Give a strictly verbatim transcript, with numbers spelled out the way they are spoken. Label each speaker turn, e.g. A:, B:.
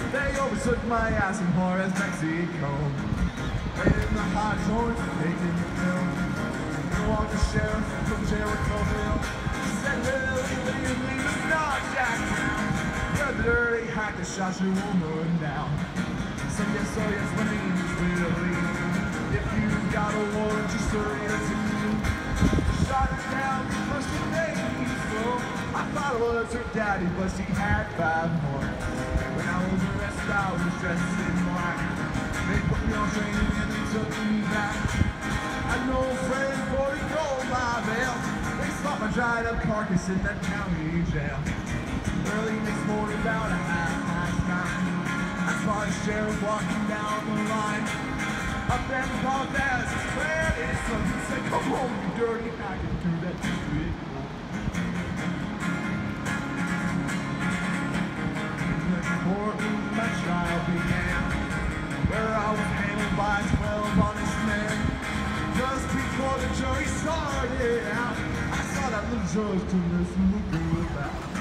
A: They overtook my ass in Juarez, Mexico. In the hot joints, taking the pill. Go on the sheriff from Jericho-ville. Said, Lily, leave me, but not Jack Brown. You're the dirty hack that shot your woman down. So yes, so yes, my name is Willie. If you got a warrant, just hurry up to me. Shot her down because she made me slow. I thought it was her daddy, but she had five more. When I was arrested, I was dressed in black. They put me on training and they took me back. I know a friend for to go my bail. They slapped my dried up carcass in that county jail. Early next morning, about a half past nine, I saw the sheriff walking down the line. Up and paused as his plan is so he said, come on, you dirty hack, and threw that big hole. In the courtroom, my trial began, where I was handled by twelve honest men. Just before the jury started out, I saw that little judge to listen to the about.